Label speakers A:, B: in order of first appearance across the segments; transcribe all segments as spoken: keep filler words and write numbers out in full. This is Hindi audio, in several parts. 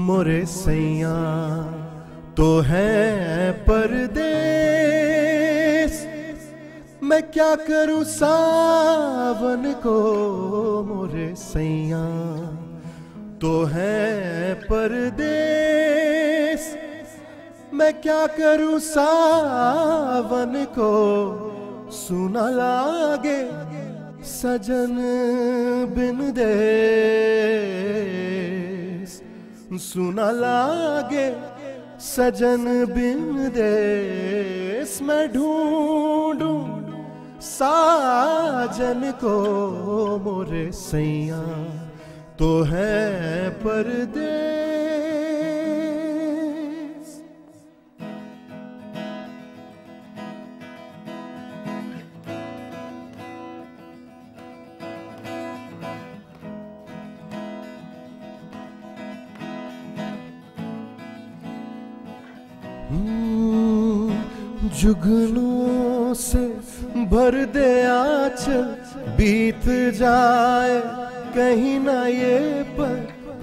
A: मोरे सैया तो है परदेस, मैं क्या करूं सावन को। मोरे सैया तो है परदेस, मैं क्या करूं सावन को। सुना लागे सजन बिन देस, सुना लागे सजन बिन देस। मैं ढूंढूं साजन को, मोरे सैया तो है परदेस। जुगनों से भर दे आंचल, बीत जाए कहीं ना ये पल।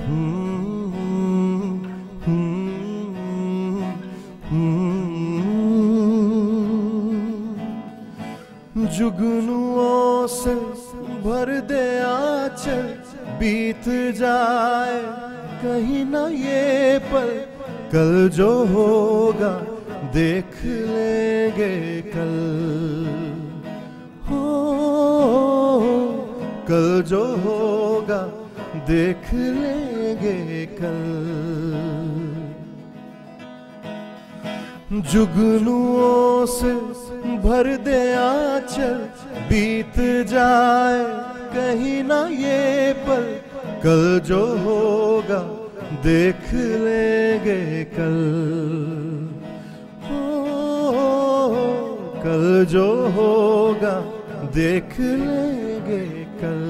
A: जुगनुओं से भर दे आंचल, बीत जाए कहीं ना ये पल। कल जो होगा देख लेंगे कल, हो कल जो होगा देख लेंगे कल। जुगनुओं से भर दे आंचल, बीत जाए कहीं ना ये पल। कल जो होगा देख लेंगे कल, कल जो होगा देख लेंगे कल।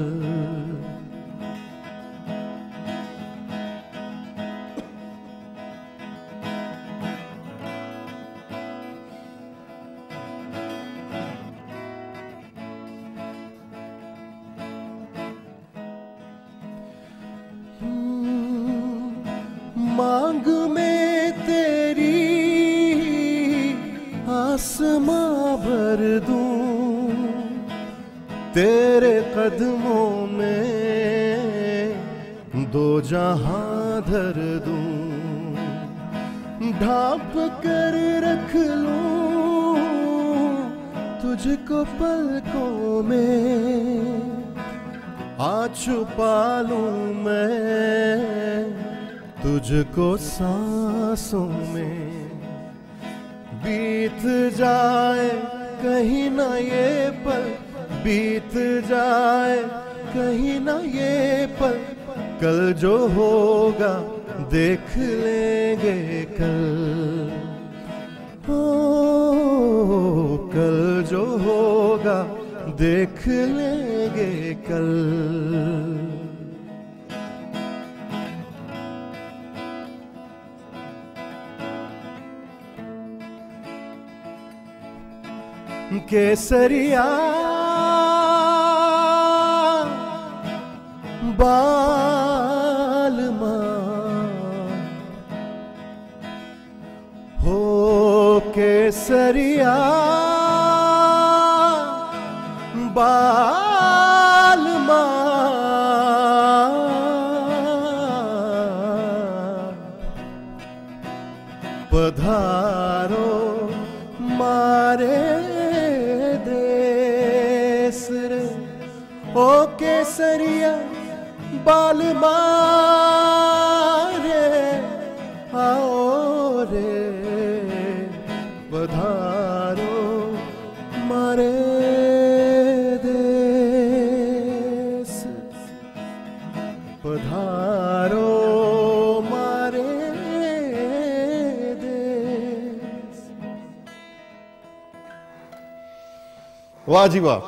A: मांग में तेरी आसमां भर दूं, तेरे कदमों में दो जहां धर दूं। ढांप कर रख लूं तुझको पलकों में, आ छुपा लूं मैं तुझको सांसों में। बीत जाए कहीं ना ये पल, बीत जाए कहीं ना ये पल। कल जो होगा देख लेंगे कल, ओ कल जो होगा देख लेंगे कल। केसरिया बालमा हो, केसरिया बालमा। पधारो मारे ओ केसरिया बालमा रे, आओ रे पधारो मारे देश। पधारो मारे देश।
B: वाह जी वाह,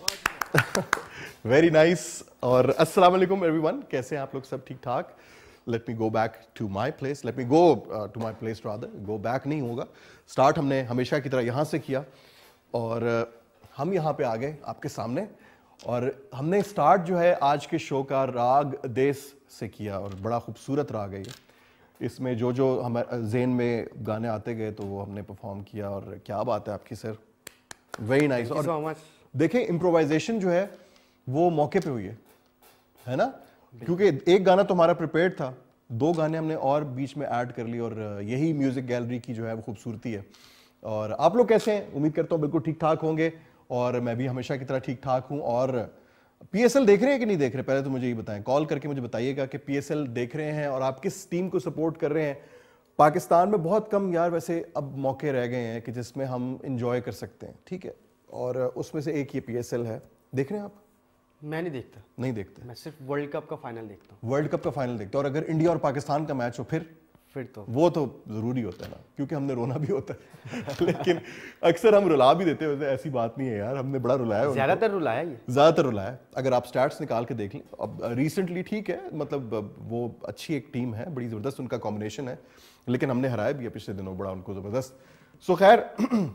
B: वेरी नाइस। और अस्सलाम वालेकुम एवरीवन, कैसे हैं आप लोग? सब ठीक ठाक? Let me go back to my place, let me go to my place rather, go back नहीं होगा। स्टार्ट हमने हमेशा की तरह यहाँ से किया और uh, हम यहाँ पे आ गए आपके सामने। और हमने स्टार्ट जो है आज के शो का राग देश से किया और बड़ा खूबसूरत राग है ये। इसमें जो जो हमारे जेन में गाने आते गए तो वो हमने परफॉर्म किया, और क्या बात है आपकी सर, वेरी नाइस। और
C: so much.
B: देखें इम्प्रोवाइजेशन जो है वो मौके पे हुई है है ना, क्योंकि एक गाना तो हमारा प्रिपेयर्ड था, दो गाने हमने और बीच में ऐड कर लिए, और यही म्यूजिक गैलरी की जो है वो खूबसूरती है। और आप लोग कैसे हैं? उम्मीद करता हूँ बिल्कुल ठीक ठाक होंगे, और मैं भी हमेशा की तरह ठीक ठाक हूँ। और पीएसएल देख रहे हैं कि नहीं देख रहे, पहले तो मुझे ये बताएं, कॉल करके मुझे बताइएगा कि पीएसएल देख रहे हैं और आप किस टीम को सपोर्ट कर रहे हैं। पाकिस्तान में बहुत कम यार वैसे अब मौके रह गए हैं कि जिसमें हम इंजॉय कर सकते हैं, ठीक है, और उसमें से एक ये पीएसएल है। देख रहे हैं आप?
C: मैं नहीं देखता,
B: नहीं देखते?
C: मैं सिर्फ वर्ल्ड कप का फाइनल देखता हूँ।
B: वर्ल्ड कप का फाइनल देखते हो, और अगर इंडिया और पाकिस्तान का मैच हो फिर
C: फिर तो
B: वो तो जरूरी होता है ना, क्योंकि हमने रोना भी होता है लेकिन अक्सर हम रुला भी देते हैं, ऐसी बात नहीं है यार, हमने बड़ा रुलाया है,
C: ज्यादातर रुलाया ये
B: ज्यादातर रुलाया है। अगर आप स्टैट्स निकाल के देख लें, अब रिसेंटली ठीक है, मतलब वो अच्छी एक टीम है, बड़ी जबरदस्त उनका कॉम्बिनेशन है, लेकिन हमने हराया भी है पिछले दिनों बड़ा उनको जबरदस्त। सो खैर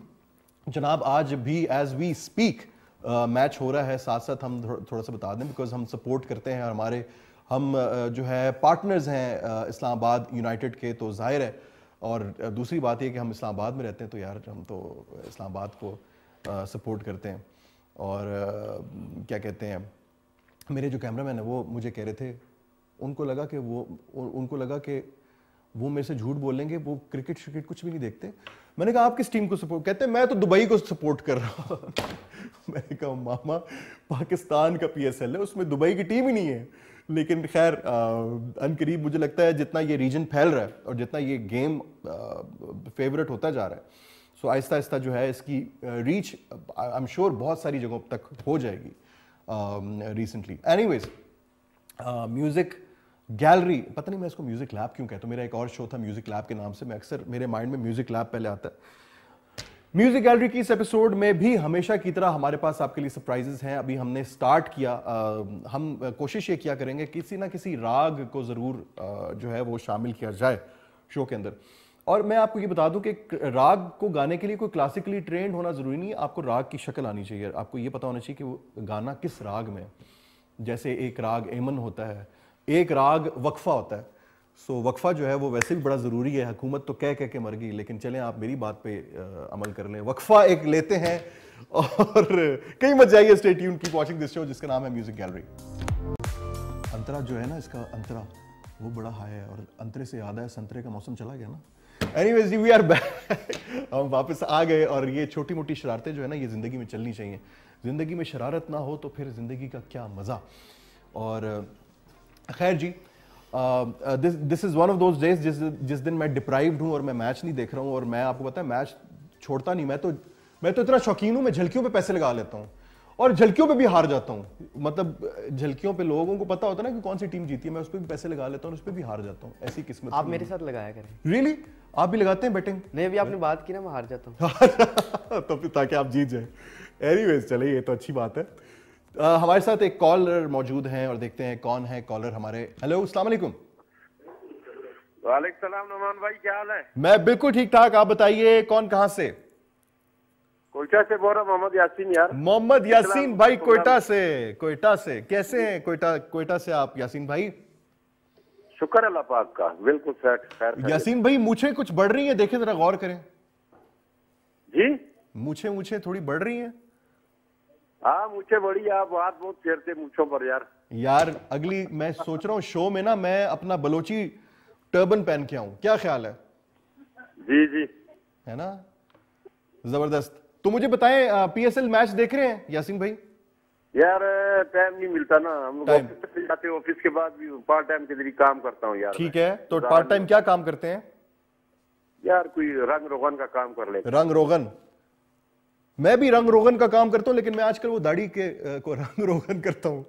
B: जनाब, आज भी एज वी स्पीक मैच हो रहा है, साथ साथ हम थो, थोड़ा सा बता दें, बिकॉज हम सपोर्ट करते हैं, हमारे हम uh, जो है पार्टनर्स हैं uh, इस्लामाबाद यूनाइटेड के, तो जाहिर है। और uh, दूसरी बात ये कि हम इस्लामाबाद में रहते हैं, तो यार हम तो इस्लामाबाद को सपोर्ट uh, करते हैं। और uh, क्या कहते हैं, मेरे जो कैमरामैन है वो मुझे कह रहे थे, उनको लगा कि वो उनको लगा कि वो मेरे से झूठ बोलेंगे, वो क्रिकेट श्रिकेट कुछ भी नहीं देखते। मैंने कहा आप किस टीम को सपोर्ट? कहते हैं मैं तो दुबई को सपोर्ट कर रहा हूँ मैंने कहा मामा, पाकिस्तान का पीएसएल है, उसमें दुबई की टीम ही नहीं है। लेकिन खैर अनकरीब मुझे लगता है जितना ये रीजन फैल रहा है और जितना ये गेम फेवरेट होता जा रहा है, सो आहिस्ता आहिस्ता जो है इसकी रीच आई एम श्योर बहुत सारी जगहों तक हो जाएगी रिसेंटली। एनीवेज, म्यूजिक गैलरी, पता नहीं मैं इसको म्यूजिक लैब क्यों कहता हूँ, मेरा एक और शो था म्यूजिक लैब के नाम से, मैं अक्सर मेरे माइंड में म्यूजिक लैब पहले आता है। म्यूजिक गैलरी की इस एपिसोड में भी हमेशा की तरह हमारे पास आपके लिए सरप्राइजेस हैं। अभी हमने स्टार्ट किया, आ, हम कोशिश ये किया करेंगे किसी ना किसी राग को ज़रूर जो है वो शामिल किया जाए शो के अंदर। और मैं आपको ये बता दूं कि राग को गाने के लिए कोई क्लासिकली ट्रेंड होना ज़रूरी नहीं है, आपको राग की शक्ल आनी चाहिए, आपको ये पता होना चाहिए कि वो गाना किस राग में। जैसे एक राग एमन होता है, एक राग वक्फा होता है। सो so, वक्फा जो है वो वैसे भी बड़ा ज़रूरी है, हुकूमत तो कह कह के मर गई, लेकिन चलें आप मेरी बात पे आ, अमल कर लें। वक्फा एक लेते हैं और कहीं मत जाइए, stay tuned, keep watching this show जिसका नाम है म्यूजिक गैलरी। अंतरा जो है ना, इसका अंतरा वो बड़ा हाई है, और अंतरे से याद है संतरे का मौसम चला गया ना। एनीवेज वी आर बैक, हम वापस आ गए। और ये छोटी मोटी शरारतें जो है ना, ये ज़िंदगी में चलनी चाहिए। ज़िंदगी में शरारत ना हो तो फिर ज़िंदगी का क्या मज़ा। और खैर जी, this this is one of those days जिस जिस दिन मैं डिप्राइव्ड हूँ और मैं मैच नहीं देख रहा हूँ। और मैं आपको पता है मैच छोड़ता नहीं, मैं तो मैं तो इतना शौकीन हूँ, मैं झलकियों पे पैसे लगा लेता हूँ और झलकियों पे भी हार जाता हूँ। मतलब झलकियों पे लोगों को पता होता है ना कि कौन सी टीम जीती है, मैं उस पर भी पैसे लगा लेता हूँ और उस पर भी हार जाता हूँ। ऐसी किस्मत।
C: आप मेरे साथ लगाया करें।
B: Really really? आप भी लगाते हैं बेटिंग?
C: नहीं, अभी आपने बात की ना, मैं हार जाता हूँ
B: तो फिर ताकि आप जीत जाए। एनीवेज चलिए, ये तो अच्छी बात है। uh, हमारे साथ एक कॉलर मौजूद हैं और देखते हैं कौन है कॉलर हमारे। हेलो, अस्सलाम वालेकुम।
D: वालेकुम सलाम नमान भाई, क्या हाल है?
B: मैं बिल्कुल ठीक ठाक, आप बताइए कौन कहां से?
D: कोयटा से बोल रहा मोहम्मद यासीन। यार
B: मोहम्मद यासीन भाई, कोयटा से। कोयटा से कैसे हैं? कोयटा कोयटा से आप यासीन भाई?
D: शुक्र अल्लाह पाक का, बिल्कुल सेट।
B: यासीन भाई मूछें कुछ बढ़ रही हैं, देखें जरा गौर करें
D: जी।
B: मूछें मूछें थोड़ी बढ़ रही हैं।
D: हाँ मूछे बड़ी, आप बात बहुत फेरते मूछों पर यार।
B: यार अगली मैं सोच रहा हूँ शो में ना मैं अपना बलोची टर्बन पहन के आऊं, क्या ख्याल है?
D: जी जी,
B: है ना, जबरदस्त। तो मुझे बताएं, पीएसएल मैच देख रहे हैं यासीन भाई?
D: यार टाइम नहीं मिलता ना, हम लोग ऑफिस से जाते हैं, ऑफिस के बाद भी पार्ट टाइम के जरिए काम करता हूँ यार।
B: ठीक है, तो पार्ट टाइम क्या काम करते हैं?
D: यार कोई रंग रोगन का काम कर लेते।
B: रंग रोगन? मैं भी रंग रोगन का काम करता हूं, लेकिन मैं आजकल वो दाढ़ी के को रंग रोगन करता हूं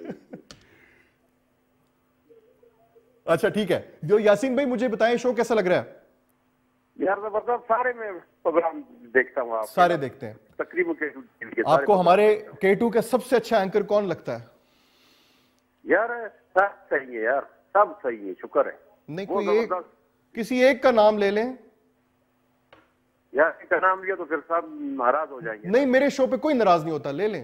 B: अच्छा ठीक है, जो यासीन भाई मुझे बताएं शो कैसा लग रहा है?
D: यार जबरदस्त, सारे में प्रोग्राम देखता हूँ। आप
B: सारे देखते हैं
D: तकरीबन के, के
B: आपको हमारे के टू का सबसे अच्छा एंकर कौन लगता है?
D: यार सब सही है यार, सब सही है, शुक्र है।
B: नहीं कोई एक, किसी एक का नाम ले लें।
D: यार का नाम लिया तो फिर सब नाराज हो जाएंगे।
B: नहीं, मेरे शो पे कोई नाराज नहीं होता, ले लें।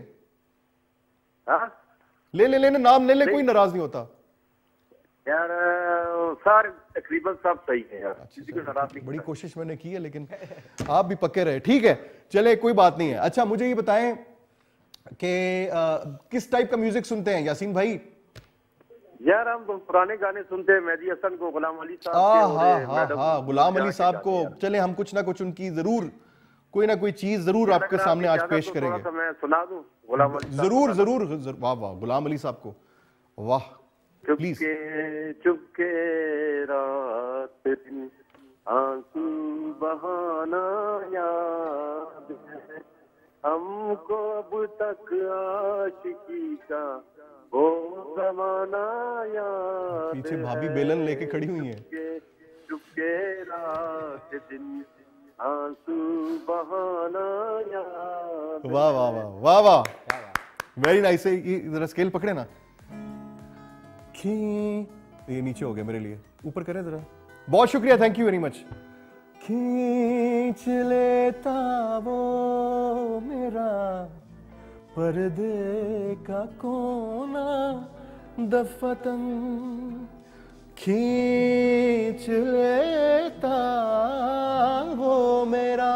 D: हाँ?
B: ले ले लेने नाम ले ले, कोई नाराज नहीं होता।
D: यार सारे तकरीबन सब सही है यार,
B: अच्छा,
D: किसी को नाराज नहीं
B: बड़ी कोशिश मैंने की है लेकिन आप भी पक्के रहे। ठीक है, चले कोई बात नहीं है। अच्छा मुझे ये बताएं कि किस टाइप का म्यूजिक सुनते हैं यासीन भाई?
D: यार हम तो पुराने गाने सुनते हैं, मेहदी हसन को, गुलाम अली साहब
B: हाँ
D: के, और
B: हाँ
D: ये
B: हाँ
D: मैडम
B: हाँ गुलाम अली
D: के
B: साहब
D: गाने
B: को।
D: यार।
B: चले हम कुछ ना कुछ उनकी जरूर कोई ना कोई चीज जरूर आपके
D: अगर
B: सामने
D: आपकी
B: आज
D: इजाजत
B: पेश
D: हो, थोड़ा
B: करेंगे।
D: सा मैं सुना दूं गुलाम अली साहब
B: जरूर
D: को?
B: जरूर जरूर, वाह वाह गुलाम अली साहब को, वाह प्लीज।
D: चुपके चुपके रात दिन आंसू बहाना याद है हमको, अब तक आशिकी का वो जमाना याद
B: पीछे भाभी
D: है।
B: बेलन लेके खड़ी हुई हैं।
D: चुपके चुपके रात दिन आंसू बहाना याद।
B: वाह वाह वाह वाह वाह, वेरी नाइस। ये जरा स्केल पकड़े ना, खी ये नीचे हो गया मेरे लिए, ऊपर करें जरा। बहुत शुक्रिया, थैंक यू वेरी मच। खींच लेता वो मेरा पर्दे का कोना दफतन, खींच लेता वो मेरा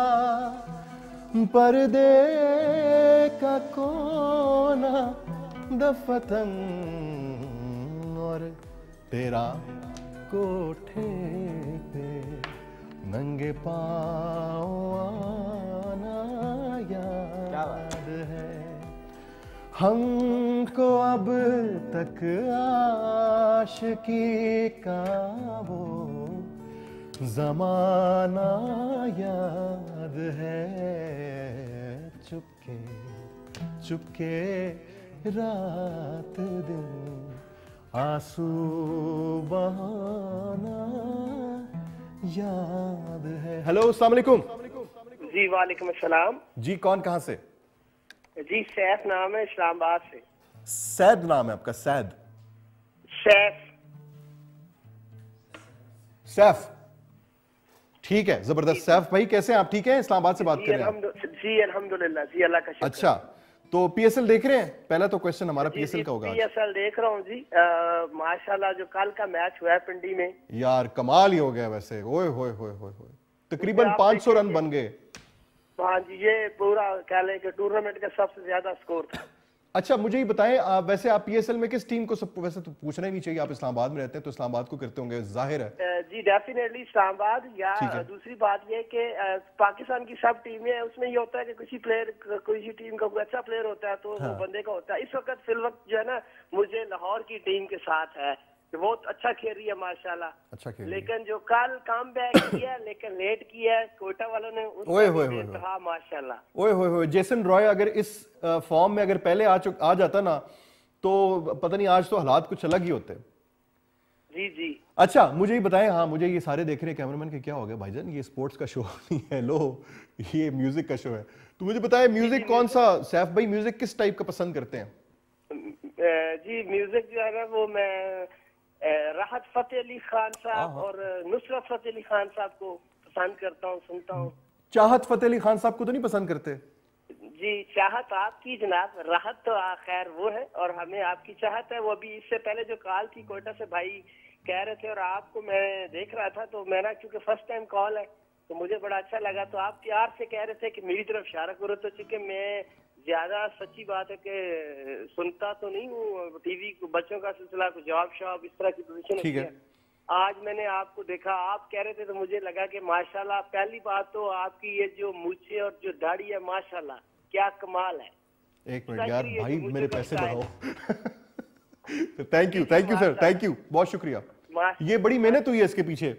B: पर्दे का कोना दफतन, और तेरा कोठे पे नंगे पाँव आना याद है हमको, अब तक आशिकी का वो जमाना याद है। चुपके चुपके रात दिन आंसू बहाना याद है। हेलो अस्सलाम वालेकुम।
E: जी वालेकुम अस्सलाम।
B: जी कौन कहाँ से?
E: जी सैफ नाम है, इस्लामाबाद से।
B: सैद नाम है आपका? सैद
E: सैफ।
B: सैफ, ठीक है, जबरदस्त। सैफ भाई कैसे हैं आप? ठीक हैं? इस्लामाबाद से बात
E: जी
B: कर रहे हैं आप?
E: अल्हम्दुलिल्लाह, जी अल्हम्दुलिल्लाह, जी अल्लाह का शुक्र।
B: अच्छा, तो पीएसएल देख रहे हैं? पहला तो क्वेश्चन हमारा पीएसएल का होगा आज।
E: पीएसएल देख रहा हूँ जी। आ, माशाल्लाह जो कल का मैच हुआ है पिंडी में,
B: यार कमाल ही हो गया वैसे। ओए होए होए होए होए, तकरीबन पाँच सौ रन बन गए।
E: हाँ जी, ये पूरा कह लें कि टूर्नामेंट का सबसे ज्यादा स्कोर था।
B: अच्छा मुझे ये बताएं, आ, वैसे आप पीएसएल में किस टीम को सब, वैसे तो पूछना ही नहीं चाहिए, आप इस्लामाबाद में रहते हैं तो इस्लामाबाद को करते होंगे, जाहिर है।
E: अ, जी डेफिनेटली इस्लामाबाद। या
B: ठीक है।
E: दूसरी बात ये कि अ, पाकिस्तान की सब टीमें हैं, उसमें ये होता है कि किसी प्लेयर किसी टीम का कोई अच्छा प्लेयर होता है तो
B: हाँ।
E: वो बंदे का होता है। इस वक्त फिल वक्त जो है ना, मुझे लाहौर की टीम के साथ है कि बहुत अच्छा खेल रही है माशाल्लाह।
B: अच्छा खेल रही है।
E: लेकिन जो कल काम बैक किया लेकिन लेट किया है कोयटा वालों ने, उसमें
B: ओए
E: भी
B: होए होए
E: बेतहा माशाल्लाह।
B: ओए होए होए, जेसन रॉय अगर इस आ, फॉर्म में अगर पहले आ चुक आ जाता ना तो पता नहीं आज तो हालात कुछ अलग ही होते।
E: जी जी।
B: अच्छा मुझे ये बताएं, हाँ मुझे ये सारे देख रहे हैं कैमरामैन के, क्या हो गया भाईजान, ये स्पोर्ट्स का शो नहीं है, लो ये म्यूजिक का शो है। तो मुझे बताएं म्यूजिक कौन सा, सैफ भाई म्यूजिक किस टाइप का पसंद करते हैं?
E: अ, जी म्यूजिक जो है ना वो मैं अ, राहत फतेह अली खान साहब और नुसरत फतेह अली खान साहब को पसंद करता हूँ, सुनता हूँ।
B: चाहत फतेह अली खान साहब को तो नहीं पसंद करते?
E: जी चाहत आपकी जनाब, राहत तो खैर वो है और हमें आपकी चाहत है। वो अभी इससे पहले जो कॉल थी कोयटा से भाई कह रहे थे और आपको मैं देख रहा था, तो मेरा क्योंकि फर्स्ट टाइम कॉल है तो मुझे बड़ा अच्छा लगा। तो आप प्यार से कह रहे थे कि मेरी तरफ इशारा करो, तो चूंकि मैं ज्यादा सच्ची बात है कि सुनता तो नहीं हूँ टीवी को, बच्चों का सिलसिला को जॉब शॉब इस तरह की पोजीशन होती
B: ठीक
E: है।
B: है।
E: आज मैंने आपको देखा, आप कह रहे थे तो मुझे लगा कि माशाल्लाह, पहली बात तो आपकी ये जो मूछे और जो दाढ़ी है माशाल्लाह क्या कमाल है।
B: एक मिनट यार
E: ये
B: भाई,
E: जो
B: मेरे
E: मुझे
B: पैसे
E: लगता है।
B: बढ़ाओ। Thank you thank you sir, thank you, बहुत शुक्रिया।
E: माश-
B: ये बड़ी मेहनत हुई है इसके पीछे।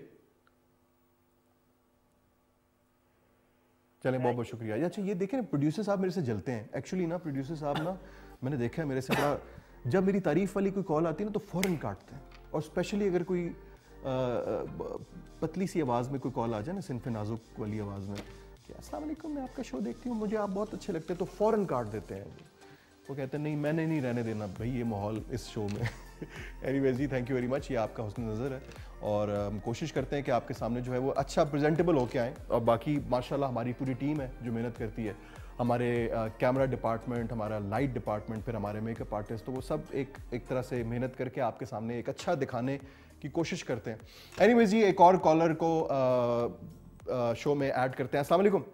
B: चलें बहुत बहुत शुक्रिया। अच्छा ये देखें प्रोड्यूसर साहब मेरे से जलते हैं एक्चुअली ना, प्रोड्यूसर साहब ना मैंने देखा है मेरे से बड़ा, जब मेरी तारीफ वाली कोई कॉल आती है ना तो फौरन काटते हैं, और स्पेशली अगर कोई आ, पतली सी आवाज़ में कोई कॉल आ जाए ना, सिनफ नाजुक वाली आवाज़ में कि अस्सलाम वालेकुम मैं आपका शो देखती हूँ, मुझे आप बहुत अच्छे लगते हैं, तो फ़ौरन काट देते हैं। वो कहते हैं नहीं मैंने नहीं रहने देना भाई ये माहौल इस शो में। एनीवेज जी थैंक यू वेरी मच, ये आपका हुस्न नज़र है और हम कोशिश करते हैं कि आपके सामने जो है वो अच्छा प्रेजेंटेबल होके आएँ। और बाकी माशाल्लाह हमारी पूरी टीम है जो मेहनत करती है। हमारे कैमरा डिपार्टमेंट, हमारा लाइट डिपार्टमेंट, फिर हमारे मेकअप आर्टिस्ट, तो वो सब एक एक तरह से मेहनत करके आपके सामने एक अच्छा दिखाने की कोशिश करते हैं। एनीवेज जी, एक और कॉलर को शो में ऐड करते हैं। अस्सलाम वालेकुम।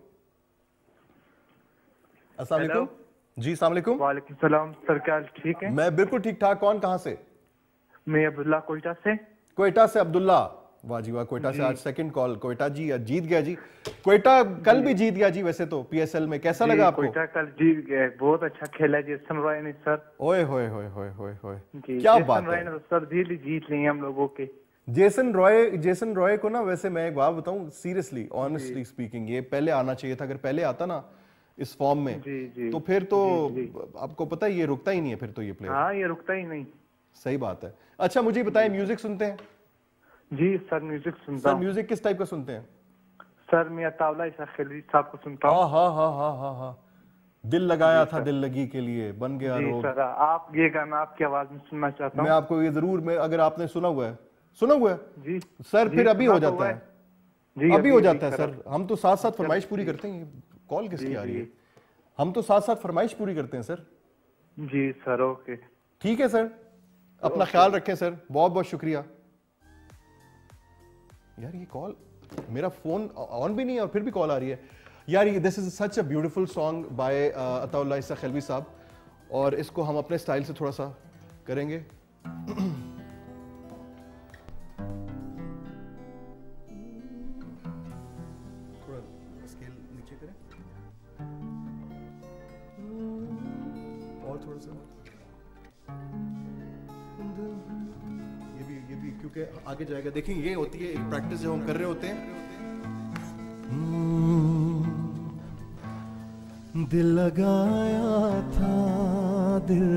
B: अस्सलाम वालेकुम जी। अस्सलाम वालेकुम।
F: वालेकुम सलाम सर, क्या हाल? ठीक है,
B: मैं बिल्कुल ठीक ठाक। कौन, कहाँ से?
F: मैं अब्दुल्ला कोयटा से।
B: कोयटा से अब्दुल्ला, वाह जी वाह। कोयटा से आज सेकंड कॉल। कोयटा जी आज जीत गया जी। कोयटा कल भी जीत गया जी वैसे तो पीएसएल में। कैसा लगा आपको?
F: कोयटा कल जीत गया, बहुत अच्छा खेला जेसन रॉय ने सर।
B: ओए होए होए होए होए होए,
F: जी,
B: क्या
F: जेसन
B: बात
F: रॉय
B: है।
F: ने तो सर दिल जीत लिए हम लोगों के।
B: जेसन रॉय, जेसन रॉय को ना वैसे मैं एक बात बताऊं सीरियसली, ऑनेस्टली स्पीकिंग, ये पहले आना चाहिए था। अगर पहले आता ना इस फॉर्म में
F: जी, जी,
B: तो फिर तो
F: जी, जी।
B: आपको पता है ये रुकता ही नहीं है फिर तो ये प्लेयर।
F: हाँ, ये रुकता ही नहीं।
B: सही बात है। अच्छा मुझे बताएं, म्यूजिक सुनते हैं?
F: जी सर, म्यूजिक सुनता
B: सर
F: हूँ।
B: म्यूजिक किस टाइप का सुनते हैं?
F: सर मैं अताउल्ला इसा खिलजी साहब को सुनता हूँ।
B: हाँ हाँ हाँ हाँ हाँ हाँ। दिल लगाया था दिल लगी के लिए, बन गया
F: जी
B: रोग।
F: सर, आप ये गाना आपकी आवाज में सुनना चाहता
B: मैं
F: हूँ।
B: आपको ये जरूर, मैं अगर आपने सुना हुआ है, सुना हुआ है
F: जी
B: सर,
F: जी,
B: फिर अभी
F: सुना
B: हो
F: तो
B: जाता
F: हुआ
B: है।
F: जी,
B: अभी हो जाता है
F: जी,
B: सर। हम तो साथ साथ फरमाइश पूरी करते हैं। ये कॉल किसकी
F: जी,
B: आ रही है?
F: जी।
B: हम तो साथ साथ फरमाइश पूरी करते हैं सर।
F: जी सर, ओके।
B: ठीक है सर, अपना ख्याल रखें सर, बहुत बहुत शुक्रिया। यार ये कॉल, मेरा फोन ऑन भी नहीं है और फिर भी कॉल आ रही है यार। ये this is such a beautiful song by Attaullah Isa Khilji साहब, और इसको हम अपने स्टाइल से थोड़ा सा करेंगे। थोड़ा स्केल नीचे करें और थोड़ा सा ये भी ये भी क्योंकि आगे जाएगा। देखिए ये होती है एक प्रैक्टिस जब हम कर रहे होते हैं। दिल लगाया था दिल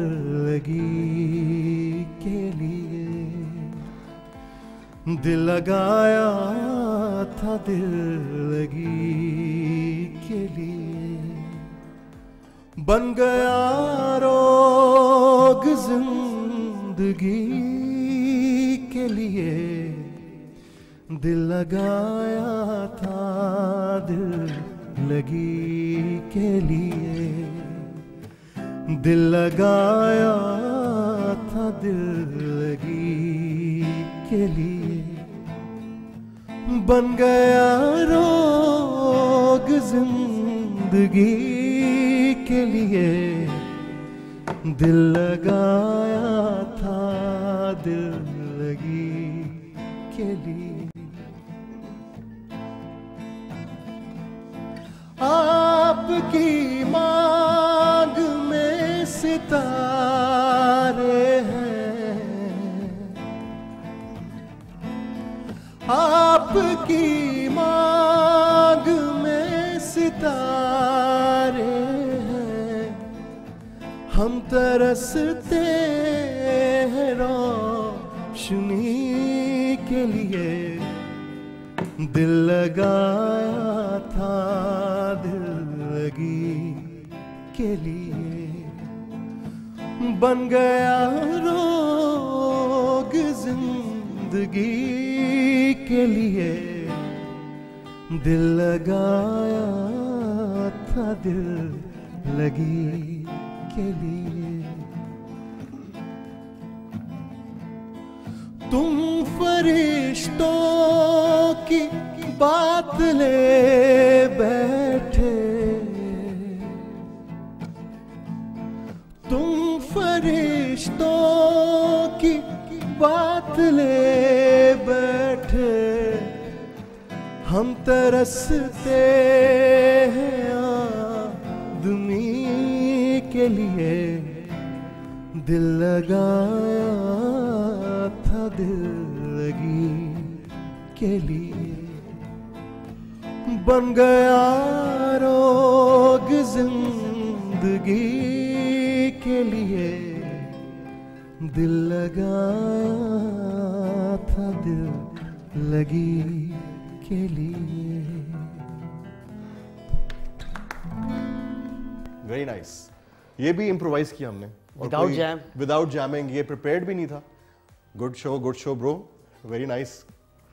B: लगी के लिए, दिल लगाया था दिल लगी के लिए, बन गया रोग जिंदगी के लिए, दिल लगाया था दिल लगी के लिए, दिल लगाया था दिल लगी के लिए, बन गया रोग जिंदगी के लिए, दिल लगाया था दिल लगी के लिए। आपकी मांग में सितारे हैं, आपकी मांग में सितारे हैं, हम तरसते हैं रोशनी के लिए, दिल लगाया था दिल लगी के लिए, बन गया रोग जिंदगी के लिए, दिल लगाया था दिल लगी के लिए। तुम फरिश्तों की बात ले बैठे, तुम फरिश्तों की बात ले बैठे, हम तरसते हैं आदमी के लिए, दिल लगाया था दिल लगी के लिए, बन गया रोग जिंदगी के लिए, दिल लगाया था दिल लगी के लिए। Very nice. ये भी इम्प्रोवाइज किया हमने
C: Without jam.
B: Without jamming. ये प्रिपेयर्ड भी नहीं था। Good show, good show bro, very nice.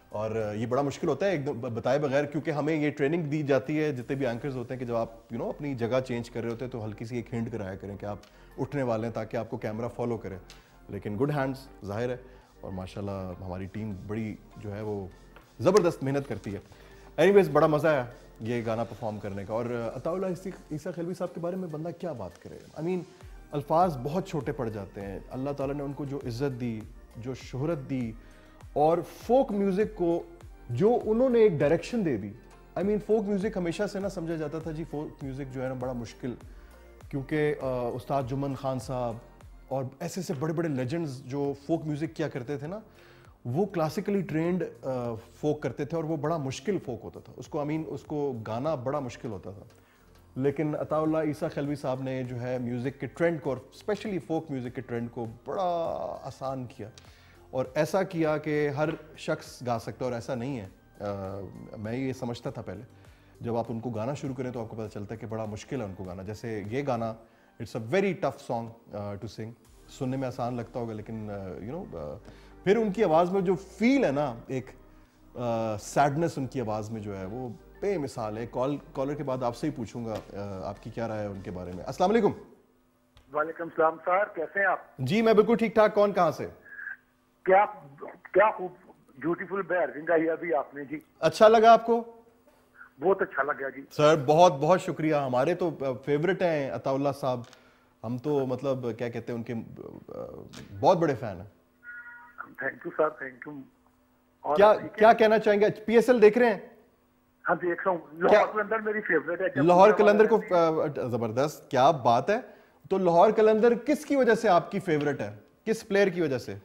B: और ये बड़ा मुश्किल होता है एकदम बताए बगैर, क्योंकि हमें ये ट्रेनिंग दी जाती है जितने भी एंकर्स होते हैं कि जब आप यू नो अपनी जगह चेंज कर रहे होते हैं तो हल्की सी एक हिंट कराया करें कि आप उठने वाले हैं ताकि आपको कैमरा फॉलो करे। लेकिन गुड हैंड्स जाहिर है, और माशाल्लाह हमारी टीम बड़ी जो है वो ज़बरदस्त मेहनत करती है। एनीवेज बड़ा मज़ा आया ये गाना परफॉर्म करने का। और अताउल्लाह ईसा खिलवी साहब के बारे में बंदा क्या बात करे, आई मीन अल्फाज बहुत छोटे पड़ जाते हैं। अल्लाह ताला ने उनको जो इज़्ज़त दी, जो शोहरत दी, और फोक म्यूज़िक को जो उन्होंने एक डायरेक्शन दे दी। आई मीन फोक म्यूज़िक हमेशा से ना समझा जाता था जी फोक म्यूज़िक जो है ना बड़ा मुश्किल, क्योंकि उस्ताद जुम्मन खान साहब और ऐसे ऐसे बड़े बड़े लेजेंड्स जो फोक म्यूज़िक किया करते थे ना, वो क्लासिकली ट्रेंड फोक करते थे और वो बड़ा मुश्किल फोक होता था, उसको आई मीन उसको गाना बड़ा मुश्किल होता था। लेकिन अताउल्लाह ईसा खिलवी साहब ने जो है म्यूज़िक के ट्रेंड को और स्पेशली फोक म्यूज़िक के ट्रेंड को बड़ा आसान किया, और ऐसा किया कि हर शख्स गा सकता है। और ऐसा नहीं है, आ, मैं ये समझता था पहले, जब आप उनको गाना शुरू करें तो आपको पता चलता है कि बड़ा मुश्किल है उनको गाना। जैसे ये गाना it's a very tough song to sing, सुनने में आसान लगता होगा लेकिन यू नो फिर उनकी आवाज़ में जो फील है ना, एक सैडनेस उनकी आवाज़ में जो है वो बेमिसाल है। कॉल कॉलर के बाद आपसे ही पूछूंगा आपकी क्या राय है उनके बारे में। अस्सलाम वालेकुम।
G: वालेकुम सलाम सर, कैसे हैं आप?
B: जी मैं बिल्कुल ठीक ठाक। कौन कहाँ से?
G: क्या क्या खूब ब्यूटीफुल बहर गाई अभी आपने जी।
B: अच्छा लगा आपको?
G: बहुत अच्छा लगा जी
B: सर, बहुत बहुत शुक्रिया। हमारे तो फेवरेट हैं अताउल्लाह साहब, हम तो मतलब क्या कहते हैं उनके बहुत बड़े फैन हैं।
G: Thank you sir, thank you.
B: क्या क्या कहना चाहेंगे? पीएसएल देख रहे हैं?
G: हाँ देख रहा हूँ। लाहौर कलंदर मेरी फेवरेट है।
B: लाहौर कलंदर को जबरदस्त, क्या बात है। तो लाहौर कलंदर किसकी वजह से आपकी फेवरेट है, किस प्लेयर की वजह से?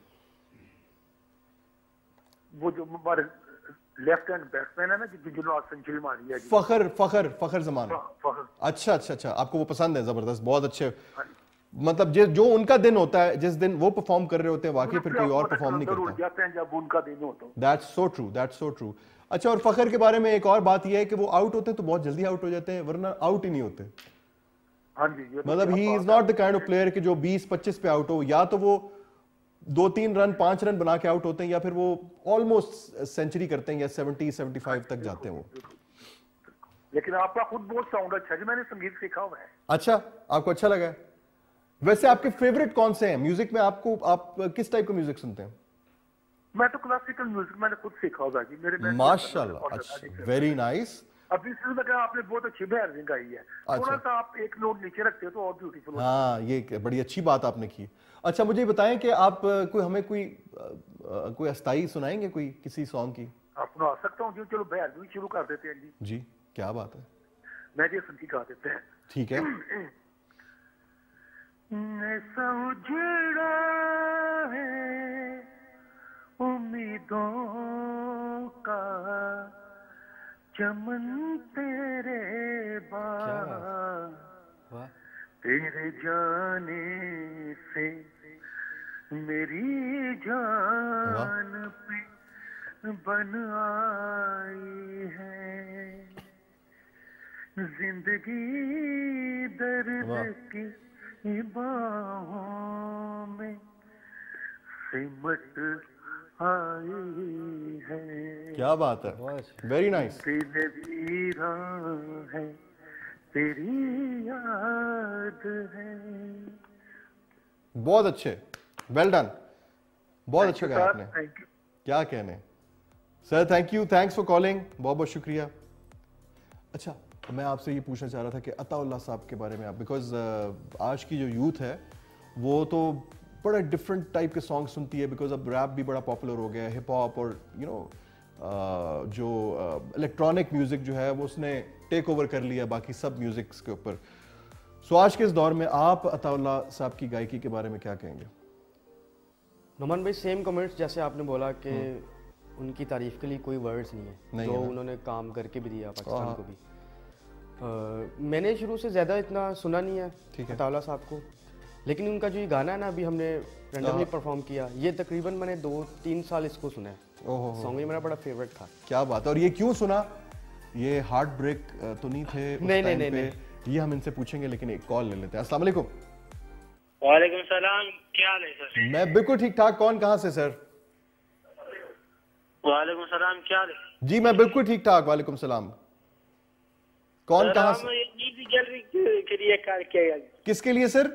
G: वो जो हमारे लेफ्ट हैंड बैट्समैन है ना जिन्होंने आज सेंचुरी मारी है।
B: फखर फखर फखर जमान।
G: फखर।
B: अच्छा अच्छा अच्छा, आपको वो पसंद है? जबरदस्त, बहुत अच्छे। मतलब जो जो उनका दिन होता है, जिस दिन वो परफॉर्म कर रहे होते हैं, वाकई फिर कोई और परफॉर्म नहीं करता।
G: जाते हैं जब उनका दिन होता है।
B: That's so true, that's so true. अच्छा, और फखर के बारे में एक और बात यह है कि वो आउट होते हैं तो बहुत जल्दी आउट हो जाते हैं, वरना आउट ही नहीं होते।
G: हाँ जी,
B: मतलब he is not the kind of player कि जो बीस पच्चीस पे आउट हो, या तो वो दो तीन रन पांच रन बना के आउट होते हैं, या फिर वो ऑलमोस्ट सेंचुरी करते हैं या सेवेंटी सेवेंटी फाइव तक जाते हैं वो।
G: लेकिन आपका खुद बहुत साउंड अच्छा है, मैंने संगीत सीखा हुआ है।
B: अच्छा, आपको अच्छा लगा है? वैसे आपके फेवरेट कौन से हैं म्यूजिक में? आपको आप किस टाइप का म्यूजिक सुनते हैं?
G: मैं तो क्लासिकल म्यूजिक मैंने खुद सीखा होगा जी। मेरे
B: माशाल्लाह, अच्छा, वेरी नाइस।
G: अभी इसमें कहा आपने बहुत अच्छी बहरिंग गाई है। थोड़ा सा आप एक नोट नीचे रखते हो तो और ब्यूटीफुल।
B: हाँ, ये बड़ी अच्छी बात आपने की। अच्छा, मुझे बताएं कि आप कोई हमें कोई कोई अस्थाई सुनाएंगे कोई किसी सॉन्ग की?
G: आप सुना सकता हूँ जी। चलो बहरिंग शुरू कर देते हैं जी।
B: जी, क्या बात है।
G: मैं जी संगीत गा देते हैं।
B: ठीक है।
G: ऐसा उजड़ा है उम्मीदों का चमन तेरे बाद, तेरे जाने से मेरी जान पे बन आई है जिंदगी दर्द की बाहों में सिमट आई है।
B: क्या बात है, वेरी नाइस।
G: दिल वीरा है तेरी याद है।
B: बहुत अच्छे, वेल डन, बहुत अच्छा गाया आपने।
G: Thank you.
B: क्या कहने sir, thank you, thanks for calling, बहुत बहुत शुक्रिया। अच्छा, मैं आपसे ये पूछना चाह रहा था कि अताउल्लाह साहब के बारे में आप, बिकॉज uh, आज की जो यूथ है वो तो बड़ा डिफरेंट टाइप के सॉन्ग सुनती है, बिकॉज अब रैप भी बड़ा पॉपुलर हो गया है, हिप हॉप और you you know know, uh, जो इलेक्ट्रॉनिक uh, म्यूज़िक जो है वो उसने टेक ओवर कर लिया बाकी सब म्यूज़िक्स के ऊपर। सो आज के इस दौर में आप अताउल्लाह साहब की गायकी के बारे में क्या कहेंगे?
C: नमन भाई, सेम कमेंट्स जैसे आपने बोला कि उनकी तारीफ के लिए कोई वर्ड्स नहीं है,
B: नहीं
C: जो
B: है
C: उन्होंने काम करके भी दिया पाकिस्तान को भी। Uh, मैंने शुरू से ज़्यादा इतना सुना नहीं है अताउल्लाह साहब को, लेकिन उनका जो ये गाना है ना अभी हमने रैंडमली परफॉर्म किया, ये तकरीबन मैंने दो तीन साल इसको सुना है। सॉन्ग ये मेरा बड़ा फेवरेट था।
B: क्या बात है। और ये क्यों सुना? ये हार्ट ब्रेक तो नहीं थे उस
C: नहीं,
B: टाइम
C: नहीं,
B: पे?
C: नहीं।
B: ये हम इनसे पूछेंगे, लेकिन एक कॉल ले लेते हैं। अस्सलाम वालेकुम।
H: वालेकुम सलाम, क्या हाल है सर?
B: मैं बिल्कुल ठीक ठाक। कौन कहाँ से सर?
H: वालेकुम सलाम, क्या हाल है?
B: जी मैं बिल्कुल ठीक ठाक, वालेकुम सलाम। कौन कहाँ से?
H: ईद गैलरी के लिए कार्य किया गया।
B: किसके लिए सर?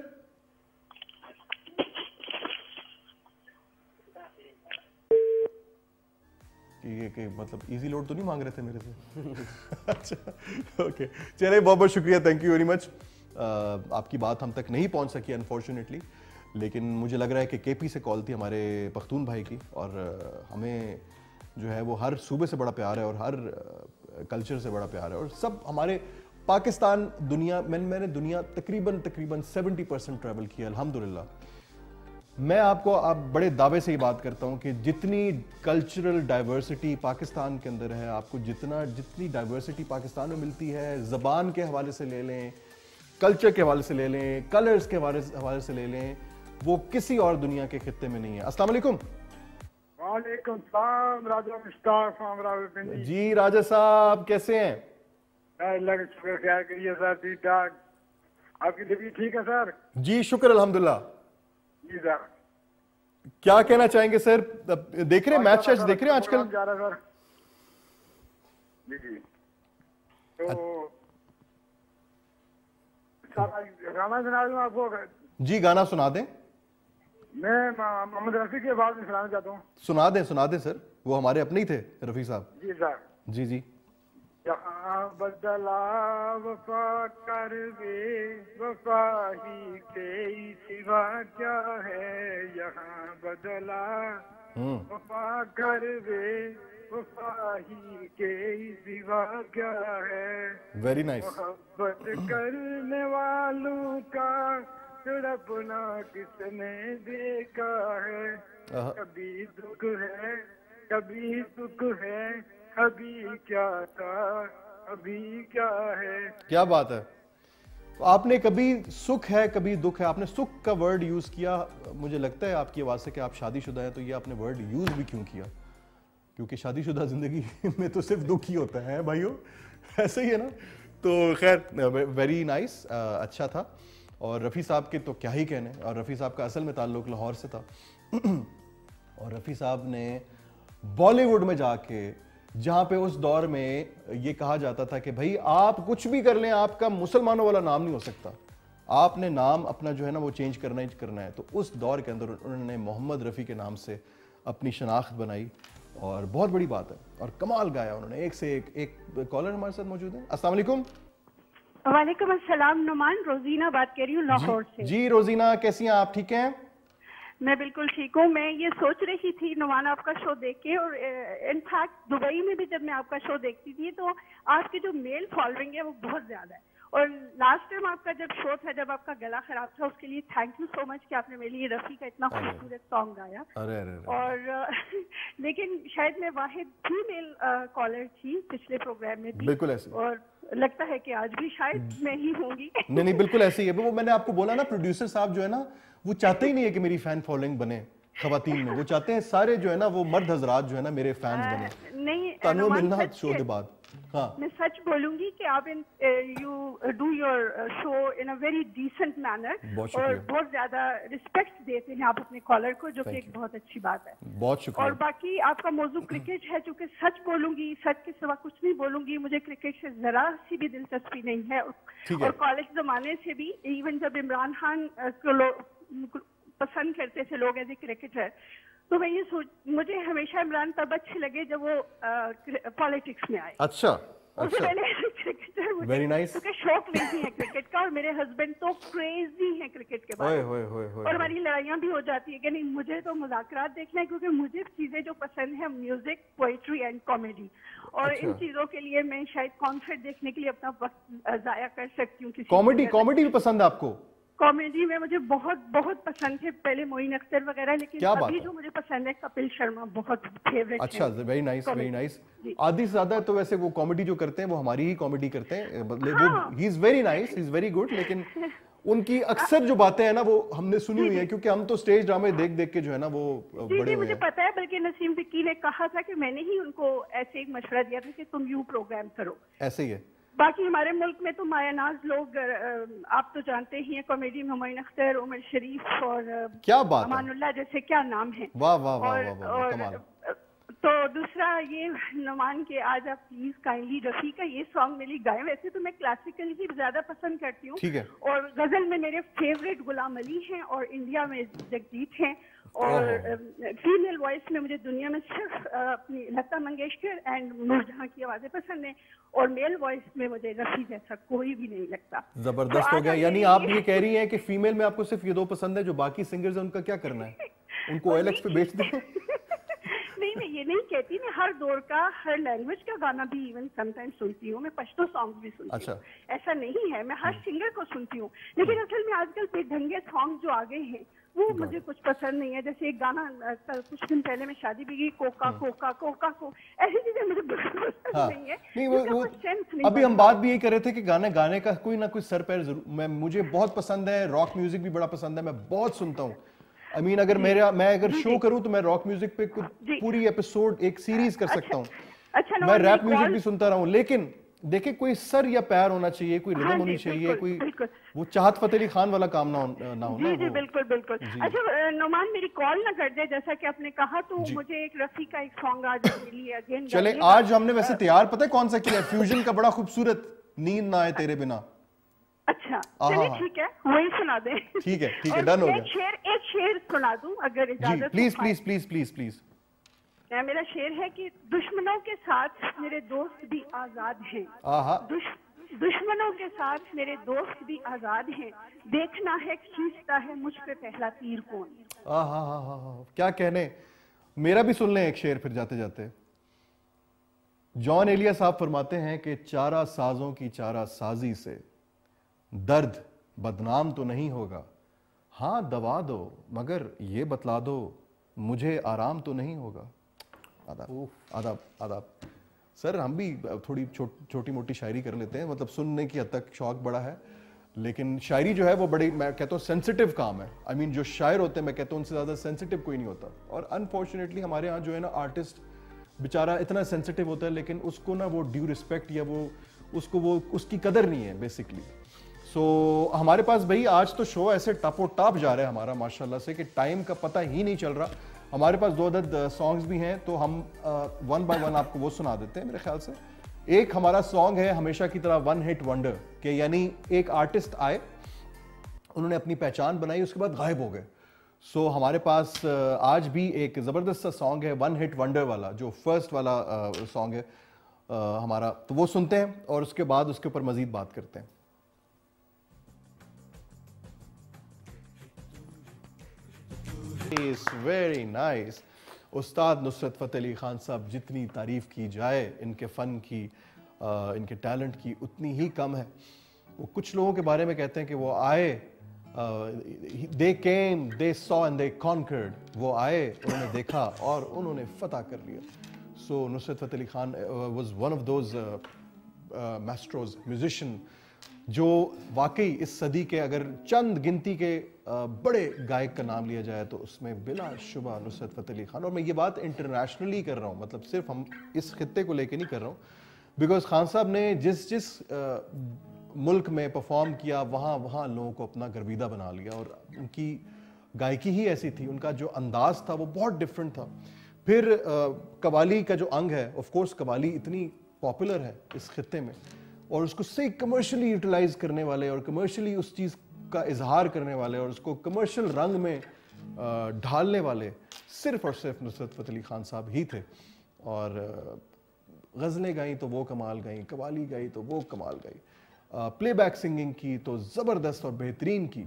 B: कि ये कि मतलब इजी लोड तो नहीं मांग रहे थे मेरे से? अच्छा ओके, चलिए बहुत बहुत शुक्रिया, थैंक यू वेरी मच। आपकी बात हम तक नहीं पहुंच सकी अनफॉर्चुनेटली, लेकिन मुझे लग रहा है कि केपी से कॉल थी हमारे पख्तून भाई की, और uh, हमें जो है वो हर सूबे से बड़ा प्यार है और हर कल्चर uh, से बड़ा प्यार है, और सब हमारे पाकिस्तान दुनिया मैंने मैंने दुनिया तकरीबन तकरीबन सत्तर परसेंट ट्रैवल किया अल्हम्दुलिल्लाह। मैं आपको आप बड़े दावे से ही बात करता हूं कि जितनी कल्चरल डाइवर्सिटी पाकिस्तान के अंदर है, आपको जितना जितनी डाइवर्सिटी पाकिस्तान में मिलती है, ज़बान के हवाले से ले लें, कल्चर के हवाले से ले लें, कलर्स के हवाले से ले लें, वो किसी और दुनिया के खित्ते में नहीं है। अस्सलाम वालेकुम।
G: वालेकुम सलाम, राजा मुश्ताक फ्रॉम रावलपिंडी।
B: जी राजा साहब कैसे हैं?
G: अल्लाह का शुक्र, क्या करिए सर, ठीक ठाक। आपकी तबीयत ठीक है सर?
B: जी शुक्र अल्हम्दुलिल्लाह।
G: जी सर,
B: क्या कहना चाहेंगे सर? देख रहे हैं मैच शैच देख रहे हैं आजकल?
G: जा रहा सर। जी जी, तो सर गाना सुना दूं आपको?
B: जी गाना सुना दें।
G: मैं मोहम्मद रफी की आवाज में सुनाना चाहता हूँ।
B: सुना दें सुना दें सर, वो हमारे अपने ही थे रफी साहब।
G: जी सर।
B: जी जी।
G: यहाँ बदला वफा कर वे, वफा ही के सिवा क्या है, यहाँ बदला वफा कर वे, वफा ही के सिवा क्या है।
B: Very nice.
G: मोहब्बत करने वालों का तड़पना किसने देखा है, कभी दुख है कभी सुख है, अभी क्या था अभी क्या है।
B: क्या बात है। तो आपने कभी सुख है कभी दुख है, आपने सुख का वर्ड यूज किया, मुझे लगता है आपकी आवाज से कि आप शादीशुदा हैं, तो ये आपने वर्ड यूज भी क्यों किया? क्योंकि शादीशुदा जिंदगी में तो सिर्फ दुख ही होता है भाइयों, ऐसे ही है ना। तो खैर वेरी नाइस, अच्छा था। और रफ़ी साहब के तो क्या ही कहने, और रफ़ी साहब का असल में ताल्लुक लाहौर से था और रफ़ी साहब ने बॉलीवुड में जाके, जहां पे उस दौर में ये कहा जाता था कि भाई आप कुछ भी कर लें, आपका मुसलमानों वाला नाम नहीं हो सकता, आपने नाम अपना जो है ना वो चेंज करना ही करना है, तो उस दौर के अंदर उन्होंने मोहम्मद रफ़ी के नाम से अपनी शनाख्त बनाई, और बहुत बड़ी बात है, और कमाल गाया उन्होंने, एक से एक। एक कॉलर हमारे साथ मौजूद है। अस्सलाम वालेकुम।
I: वालेकुम अस्सलाम, नुमान रोजीना बात कर रही हूँ लाहौर से।
B: जी रोजीना, कैसी हैं आप? ठीक हैं?
I: मैं बिल्कुल ठीक हूँ। मैं ये सोच रही थी नुमान आपका शो देख के, और इनफैक्ट दुबई में भी जब मैं आपका शो देखती थी तो आपकी जो मेल फॉलोइंग है वो बहुत ज्यादा है, और लास्ट टाइम आपका जब शो था, जब आपका गला खराब था, उसके लिए थैंक यू सो मच कि आपने मेरे लिए रफ़ी का इतना खूबसूरत सॉन्ग गाया।
B: अरे अरे अरे।
I: और लेकिन शायद मैं वाहिद फीमेल कॉलर थी पिछले प्रोग्राम में भी,
B: बिल्कुल ऐसे,
I: और लगता है कि आज भी शायद मैं ही होंगी।
B: नहीं नहीं बिल्कुल ऐसे ही है। वो मैंने आपको बोला ना, प्रोड्यूसर साहब जो है ना वो चाहते ही नहीं है कि मेरी फैन फॉलोइंग बने खवातीन में, वो चाहते हैं सारे जो है ना वो मर्द हजरात जो है ना मेरे फैंस बने।
I: नहीं
B: तानु मिलना शो के बाद। हाँ
I: मैं सच बोलूंगी कि आप in you do your show in a very decent manner, और बहुत ज्यादा रिस्पेक्ट देते हैं आप अपने कॉलर को, जो कि एक बहुत अच्छी बात है।
B: बहुत शुक्रिया।
I: और बाकी आपका मौजू क्रिकेट है, चूंकि सच बोलूंगी, सच के सिवा कुछ नहीं बोलूंगी, मुझे क्रिकेट से जरा सी भी दिलचस्पी नहीं है, और कॉलेज जमाने से भी, इवन जब इमरान खान को पसंद करते थे लोग एज ए क्रिकेटर, तो मैं ये सोच, मुझे हमेशा इमरान तब अच्छे लगे जब वो पॉलिटिक्स में आए।
B: अच्छा
I: उससे पहले क्रिकेटर मुझे
B: वेरी नाइस
I: क्योंकि शौक नहीं है क्रिकेट का, और मेरे हस्बैंड तो क्रेजी हैं क्रिकेट के बारे में, और हमारी लड़ाइयाँ भी हो जाती है कि नहीं मुझे तो मुज़ाकरात देखना है, क्योंकि मुझे चीजें जो पसंद है म्यूजिक, पोइट्री एंड कॉमेडी, और इन चीजों के लिए मैं शायद कॉन्सर्ट देखने के लिए अपना वक्त जाया कर सकती हूँ।
B: कॉमेडी कॉमेडी भी पसंद है आपको?
I: कॉमेडी में मुझे बहुत बहुत पसंद है, पहले मोइन अख्तर वगैरह, लेकिन अभी जो मुझे पसंद है कपिल शर्मा, बहुत फेवरेट।
B: अच्छा वेरी नाइस वेरी नाइस। आदि से ज्यादा तो वैसे वो कॉमेडी जो करते हैं वो हमारी ही कॉमेडी करते हैं, मतलब वो he is very nice, he is very good, लेकिन उनकी अक्सर जो बातें हैं ना वो हमने सुनी हुई है, क्योंकि हम तो स्टेज ड्रामे देख देख के जो है ना वो बड़े हुए हैं।
I: मुझे पता है, बल्कि नसीम विक्की ने कहा था कि मैंने ही उनको ऐसे एक मशवरा दिया था कि तुम यूं प्रोग्राम करो।
B: ऐसे ही है।
I: बाकी हमारे मुल्क में तो मायानाज लोग, आप तो जानते ही हैं, कॉमेडी में मोइन अख्तर, उमर शरीफ और
B: क्या बात
I: अमानुल्लाह जैसे क्या नाम है।
B: वाह वाह वाह वाह, कमाल।
I: तो दूसरा ये नुमान के आज आप प्लीज काइंडली रफ़ी का ये सॉन्ग मेरी गाएं। वैसे तो मैं क्लासिकल ही ज्यादा पसंद करती हूँ,
B: ठीक है।
I: और गजल में मेरे फेवरेट गुलाम अली हैं और इंडिया में जगजीत हैं, और फीमेल वॉइस में मुझे दुनिया में सिर्फ अपनी लता मंगेशकर एंड नूरजहां की आवाजें पसंद हैं, और मेल वॉइस में मुझे रफ़ी जैसा कोई भी नहीं लगता।
B: जबरदस्त हो गया। यानी आप ये कह रही हैं कि फीमेल में आपको सिर्फ ये दो पसंद है, जो बाकी सिंगर्स हैं उनका क्या करना है, उनको ओएलएक्स पे बेच दो।
I: नहीं, मैं ये नहीं कहती, मैं हर दौर का हर लैंग्वेज का गाना भी इवन समटाइम्स सुनती हूँ, मैं पश्तो सॉन्ग भी सुनती
B: अच्छा।
I: हूँ, ऐसा नहीं है, मैं हर सिंगर को सुनती हूँ। लेकिन असल में आजकल बेढंगे सॉन्ग जो आ गए हैं वो मुझे कुछ पसंद नहीं है। जैसे एक गाना कल कुछ दिन पहले मैं शादी भी की, कोका कोका कोका को, ऐसी चीजें मुझे बिल्कुल पसंद
B: हाँ।
I: नहीं है।
B: नहीं, वो, वो, नहीं अभी हम बात भी यही कर रहे थे कि गाने गाने का कोई ना कोई सर पैर जरूर, मैं मुझे बहुत पसंद है, रॉक म्यूजिक भी बड़ा पसंद है, मैं बहुत सुनता हूँ। आई I मीन mean, अगर मेरा मैं अगर शो करूं तो मैं रॉक म्यूजिक पे पूरी एपिसोड एक सीरीज कर सकता हूं।
I: अच्छा,
B: मैं रैप म्यूजिक भी सुनता रहूं, लेकिन देखिए कोई सर या पैर होना चाहिए, कोई रिदम होनी चाहिए, कोई वो चाहत फतेह अली खान वाला काम ना हो ना हो
I: जी जी बिल्कुल बिल्कुल। अच्छा नुमान, मेरी कॉल ना कर दे, जैसा कि आपने कहा, तो मुझे एक रफ़ी का एक सॉन्ग आज मेरे लिए अगेन
B: चले। आज हमने वैसे तैयार पता है कौन सा किया, फ्यूजन का बड़ा खूबसूरत, नींद ना आए तेरे बिना।
I: अच्छा चलिए ठीक है, वही सुना दे।
B: ठीक है ठीक है, डन हो गया।
I: एक शेर एक शेर सुना दूं अगर इजाजत हो।
B: Please please please please please.
I: मेरा शेर है कि दुश्मनों के साथ मेरे दोस्त भी आजाद हैं। दुश, दुश्मनों के साथ मेरे दोस्त भी आजाद हैं, देखना है खींचता है मुझ पे पहला तीर कौन।
B: हाँ हाँ हाँ हाँ, क्या कहने। मेरा भी सुन लें एक शेर फिर जाते जाते। जॉन एलिया साहब फरमाते हैं कि चारा साजों की चारा साजी से दर्द बदनाम तो नहीं होगा, हाँ दवा दो मगर ये बतला दो मुझे आराम तो नहीं होगा। आदाब आदाब आदाब। सर हम भी थोड़ी छो, छोटी मोटी शायरी कर लेते हैं, मतलब सुनने की हद तक शौक बड़ा है, लेकिन शायरी जो है वो बड़ी, मैं कहता हूँ सेंसिटिव काम है। आई I मीन mean, जो शायर होते हैं मैं कहता हूँ उनसे ज़्यादा सेंसिटिव कोई नहीं होता, और अनफॉर्चुनेटली हमारे यहाँ जो है ना आर्टिस्ट बेचारा इतना सेंसिटिव होता है, लेकिन उसको ना वो ड्यू रिस्पेक्ट या वो उसको वो उसकी कदर नहीं है बेसिकली। सो so, हमारे पास भाई आज तो शो ऐसे टपो टॉप जा रहा है हमारा माशाल्लाह से कि टाइम का पता ही नहीं चल रहा। हमारे पास दो अदद सॉन्ग्स भी हैं, तो हम वन बाय वन आपको वो सुना देते हैं मेरे ख्याल से। एक हमारा सॉन्ग है हमेशा की तरह वन हिट वंडर, के यानी एक आर्टिस्ट आए, उन्होंने अपनी पहचान बनाई, उसके बाद गायब हो गए। सो so, हमारे पास आज भी एक ज़बरदस्त सा सॉन्ग है वन हिट वंडर वाला, जो फर्स्ट वाला सॉन्ग है हमारा, तो वो सुनते हैं और उसके बाद उसके ऊपर मजीद बात करते हैं। Very nice. उस्ताद नुसरत फ़तेह अली खान साहब, जितनी तारीफ की जाए इनके फ़न की, आ, इनके टैलेंट की, उतनी ही कम है। वो कुछ लोगों के बारे में कहते हैं कि वो आए, they came they saw and they conquered, वो आए उन्होंने देखा और उन्होंने फतह कर लिया। So Nusrat Fateh Ali Khan was one of those maestros musician जो वाकई इस सदी के अगर चंद गिनती के बड़े गायक का नाम लिया जाए तो उसमें बिला शुबा नुसरत फ़तेह अली खान। और मैं ये बात इंटरनेशनली कर रहा हूँ, मतलब सिर्फ हम इस खित्ते को लेके नहीं कर रहा हूँ, बिकॉज खान साहब ने जिस जिस मुल्क में परफॉर्म किया वहाँ वहाँ लोगों को अपना गर्विदा बना लिया, और उनकी गायकी ही ऐसी थी, उनका जो अंदाज था वो बहुत डिफरेंट था। फिर कवाली का जो अंग है, ऑफ कोर्स कवाली इतनी पॉपुलर है इस खित्ते में, और उसको सही कमर्शियली यूटिलाइज करने वाले और कमर्शियली उस चीज़ का इजहार करने वाले और उसको कमर्शियल रंग में ढालने वाले सिर्फ और सिर्फ नुसरत फ़तेह अली खान साहब ही थे। और गज़लें गाई तो वो कमाल गाई, कवाली गाई तो वो कमाल गाई, प्लेबैक सिंगिंग की तो ज़बरदस्त और बेहतरीन की,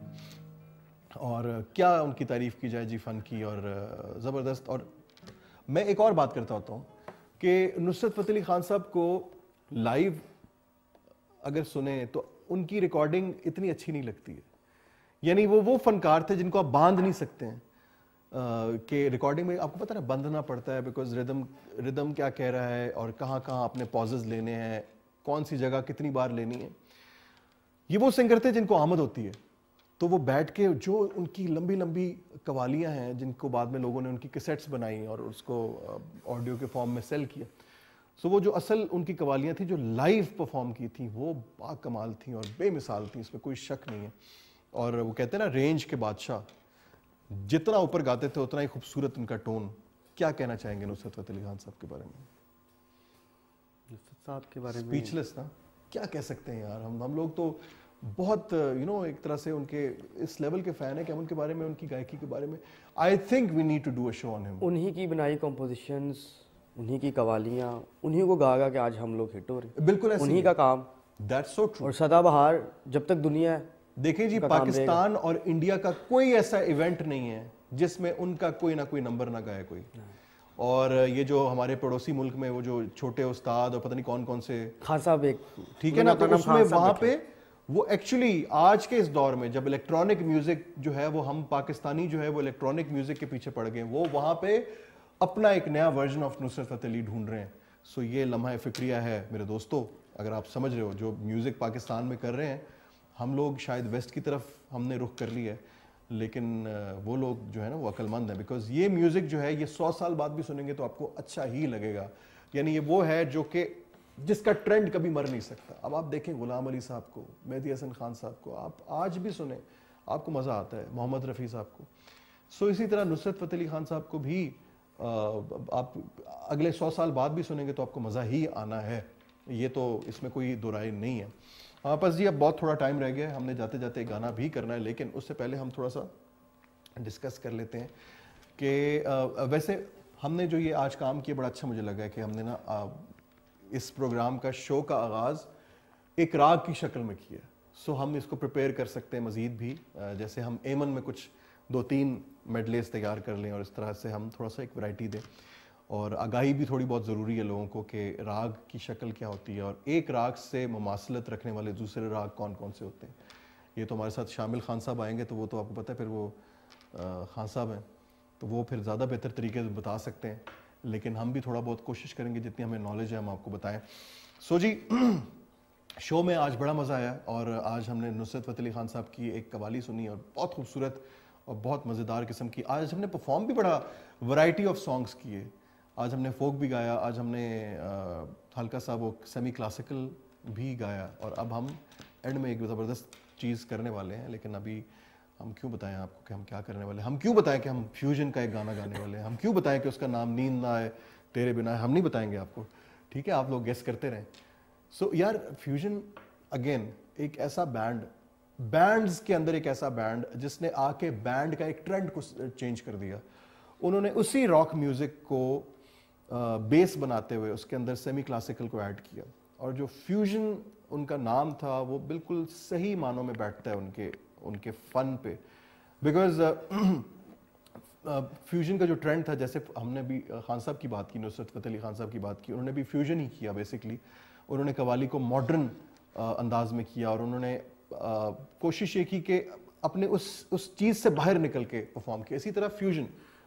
B: और क्या उनकी तारीफ़ की जाए जी फ़न की, और ज़बरदस्त। और मैं एक और बात करता होता हूँ कि नुसरत फ़तेह अली खान साहब को लाइव अगर सुने तो उनकी रिकॉर्डिंग इतनी अच्छी नहीं लगती है। यानी वो वो फनकार थे जिनको आप बांध नहीं सकते हैं कि रिकॉर्डिंग में आपको पता ना बंधना पड़ता है, बिकॉज रिदम रिदम क्या कह रहा है और कहाँ कहाँ अपने पॉजेज लेने हैं, कौन सी जगह कितनी बार लेनी है। ये वो सिंगर थे जिनको आमद होती है, तो वो बैठ के जो उनकी लंबी लंबी कवालियाँ हैं जिनको बाद में लोगों ने उनकी कैसेट्स बनाई और उसको ऑडियो के फॉर्म में सेल किया। सो वो जो असल उनकी कवालियाँ थी जो लाइव परफॉर्म की थी वो बाकमाल थी और बेमिसाल थी, इसमें कोई शक नहीं है। और वो कहते हैं ना रेंज के बादशाह, जितना ऊपर गाते थे उतना ही खूबसूरत उनका टोन क्या कहना चाहेंगे नुसरत फतेह अली खान साहब के बारे में?
C: नुसरत साहब के बारे में
B: स्पीचलेस ना, क्या कह सकते हैं यार। हम हम लोग तो बहुत यू नो एक तरह से उनके इस लेवल के फैन है कि हम उनके बारे में, उनकी गायकी के बारे में, I think we need to do a show on him.
C: उन्हीं की बनाई कॉम्पोजिशंस, उन्हीं की कवालियाँ, उन्हीं को गा गा के आज हम लोग हिट हो रहे हैं।
B: बिल्कुल ऐसे
C: उन्हीं का काम,
B: दैट्स सो ट्रू।
C: और सदाबहार जब तक दुनिया है।
B: देखिए जी, पाकिस्तान और इंडिया का कोई ऐसा इवेंट नहीं है जिसमें उनका कोई ना कोई नंबर ना गाए कोई। और ये जो हमारे पड़ोसी मुल्क में वो जो छोटे उस्ताद और पता नहीं कौन कौन से
C: खान साहब एक,
B: ठीक है ना, तो उसमें वहां पे वो एक्चुअली आज के इस दौर में जब इलेक्ट्रॉनिक म्यूजिक जो है वो, हम पाकिस्तानी जो है वो इलेक्ट्रॉनिक म्यूजिक के पीछे पड़ गए, वो वहां पे अपना एक नया वर्जन ऑफ नुसरत फतेह अली ढूंढ रहे हैं। सो ये लम्हा फिक्रिया है मेरे दोस्तों, अगर आप समझ रहे हो जो म्यूजिक पाकिस्तान में कर रहे हैं, हम लोग शायद वेस्ट की तरफ हमने रुख कर लिया है, लेकिन वो लोग जो है ना वो अक्लमंद है, बिकॉज ये म्यूजिक जो है ये सौ साल बाद भी सुनेंगे तो आपको अच्छा ही लगेगा। यानी ये वो है जो कि जिसका ट्रेंड कभी मर नहीं सकता। अब आप देखें गुलाम अली साहब को, मेहदी हसन खान साहब को, आप आज भी सुने आपको मज़ा आता है, मोहम्मद रफ़ी साहब को। सो इसी तरह नुसरत फतेह अली खान साहब को भी आ, आप अगले सौ साल बाद भी सुनेंगे तो आपको मज़ा ही आना है, ये तो इसमें कोई दो राय नहीं है। हाँ बस जी, अब बहुत थोड़ा टाइम रह गया है, हमने जाते जाते एक गाना भी करना है, लेकिन उससे पहले हम थोड़ा सा डिस्कस कर लेते हैं कि वैसे हमने जो ये आज काम किया बड़ा अच्छा मुझे लगा है कि हमने ना आ, इस प्रोग्राम का शो का आगाज़ एक राग की शक्ल में किया। सो हम इसको प्रिपेयर कर सकते हैं मज़ीद भी, जैसे हम एमन में कुछ दो तीन मेडलेस तैयार कर लें और इस तरह से हम थोड़ा सा एक वैरायटी दें। और आगाही भी थोड़ी बहुत ज़रूरी है लोगों को कि राग की शक्ल क्या होती है और एक राग से मुमासलत रखने वाले दूसरे राग कौन कौन से होते हैं। ये तो हमारे साथ शामिल खान साहब आएंगे तो वो तो आपको पता है, फिर वो आ, खान साहब हैं तो वो फिर ज़्यादा बेहतर तरीके से बता सकते हैं, लेकिन हम भी थोड़ा बहुत कोशिश करेंगे जितनी हमें नॉलेज है हम आपको बताएं। सो जी शो में आज बड़ा मज़ा आया और आज हमने नुसरत फतेह अली खान साहब की एक कवाली सुनी और बहुत खूबसूरत और बहुत मज़ेदार किस्म की। आज हमने परफॉर्म भी बड़ा वैरायटी ऑफ सॉन्ग्स किए। आज हमने फोक भी गाया, आज हमने आ, हल्का सा वो सेमी क्लासिकल भी गाया और अब हम एंड में एक ज़बरदस्त चीज़ करने वाले हैं। लेकिन अभी हम क्यों बताएं आपको कि हम क्या करने वाले हैं, हम क्यों बताएं कि हम फ्यूजन का एक गाना गाने वाले हैं, हम क्यों बताएं कि उसका नाम नींद ना आए तेरे बिना, हम नहीं बताएंगे आपको, ठीक है, आप लोग गेस करते रहें। सो so, यार फ्यूजन अगेन एक ऐसा बैंड, बैंड्स के अंदर एक ऐसा बैंड जिसने आके बैंड का एक ट्रेंड को चेंज कर दिया। उन्होंने उसी रॉक म्यूज़िक को बेस बनाते हुए उसके अंदर सेमी क्लासिकल को ऐड किया और जो फ्यूजन उनका नाम था वो बिल्कुल सही मानों में बैठता है उनके उनके फन पे। बिकॉज फ्यूजन का जो ट्रेंड था, जैसे हमने भी खान साहब की बात की, नुसरत फतेह अली खान साहब की बात की, उन्होंने भी फ्यूजन ही किया बेसिकली। उन्होंने कवाली को मॉडर्न अंदाज में किया और उन्होंने कोशिश ये की कि अपने उस उस चीज़ से बाहर निकल के परफॉर्म किया। इसी तरह फ्यूजन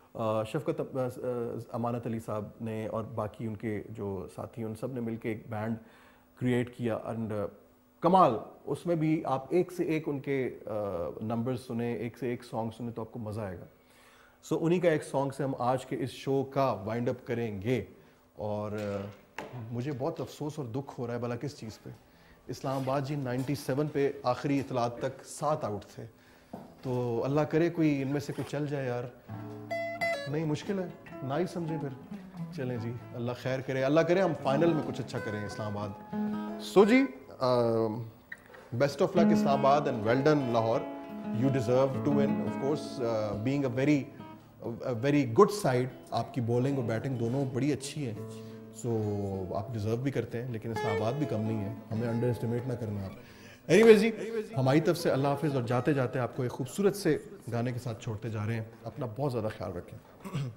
B: शफकत अमानत अली साहब ने और बाकी उनके जो साथी उन सब ने मिलके एक बैंड क्रिएट किया एंड कमाल, उसमें भी आप एक से एक उनके नंबर्स सुने, एक से एक सॉन्ग सुने तो आपको मज़ा आएगा। सो so, उन्हीं का एक सॉन्ग से हम आज के इस शो का वाइंड अप करेंगे। और uh, मुझे बहुत अफसोस और दुख हो रहा है भला किस चीज़ पे। इस्लामाबाद जी सत्तानवे पे आखिरी इतलात तक सात आउट थे, तो अल्लाह करे कोई इनमें से कुछ चल जाए यार। नहीं मुश्किल है, ना ही समझें फिर। चलें जी, अल्लाह खैर करे, अल्लाह करे हम फाइनल में कुछ अच्छा करें इस्लामाबाद। सो so, जी best of luck Islamabad and well done Lahore, you deserve to win of course. Being a very very good side, आपकी बॉलिंग और बैटिंग दोनों बड़ी अच्छी है, सो so, आप डिजर्व भी करते हैं, लेकिन इस्लामाबाद भी कम नहीं है, हमें अंडर एस्टिमेट ना करना आप। एनीवेज जी, हमारी तरफ से अल्लाह हाफिज़ और जाते जाते आपको एक खूबसूरत से गाने के साथ छोड़ते जा रहे हैं। अपना बहुत ज़्यादा ख्याल रखें।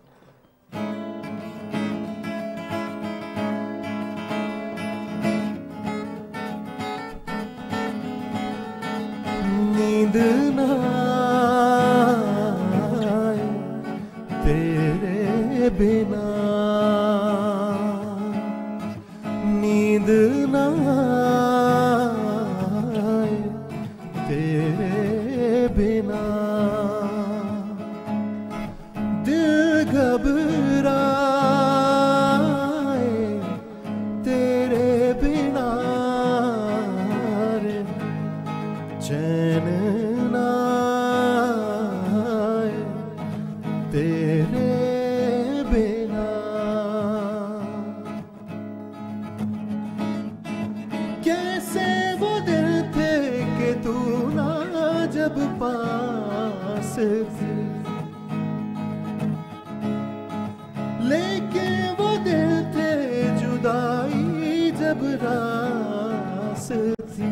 A: नींद ना आए तेरे बिना, नींद ना आए तेरे बिना, दिल घबराए तेरे बिना, रे चैन ना आए तेरे बिना। जब पास थी, लेके वो दिल थे जुदाई जब रास थी।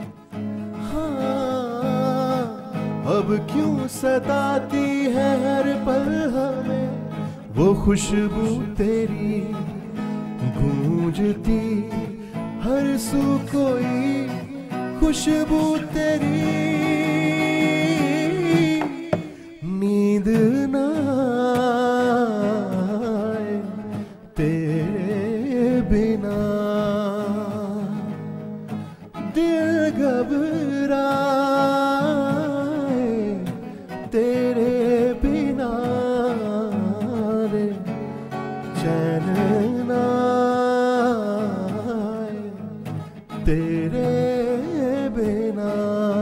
A: हाँ, अब क्यों सताती है हर पल हमें वो खुशबू तेरी, गूंजती हर सू कोई खुशबू तेरी। नींद ना आए तेरे बिना, दिल घबराए तेरे बिना रे, चैन ना आए तेरे बिना।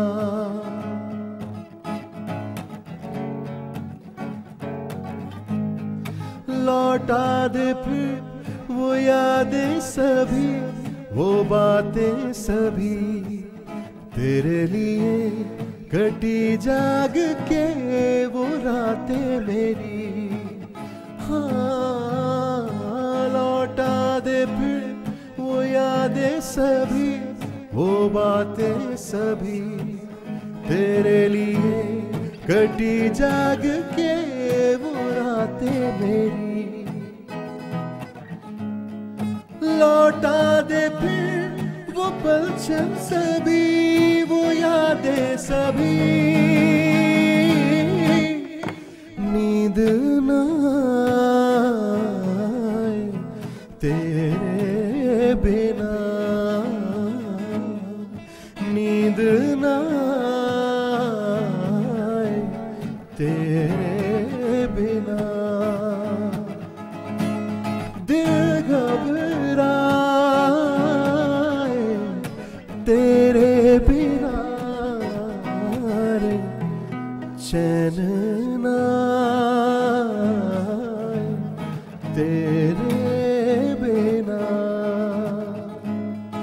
A: लौटा दे फिर वो यादें सभी, वो बातें सभी, तेरे लिए कटी जाग के वो रातें मेरी। हाँ, लौटा दे फिर वो यादें सभी, वो बातें सभी, तेरे लिए कटी जाग के वो रातें मेरी। लौटा दे फिर वो पलछन सभी, वो यादें सभी, नींद ना आए तेरे बिना, नींद ना आए तेरे बिना। दिल घबराए तेरे बिना रे, चैन ना आए तेरे बिना।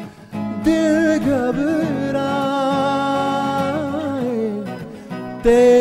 A: दिल घबराए तेरे